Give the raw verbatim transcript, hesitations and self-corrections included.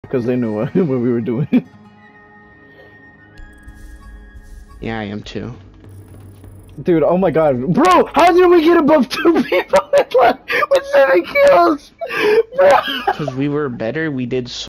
because they knew what, what we were doing. Yeah, I am too. Dude, oh my god. Bro, how did we get above two people with, like, with seven kills? Bro! Because we were better, we did so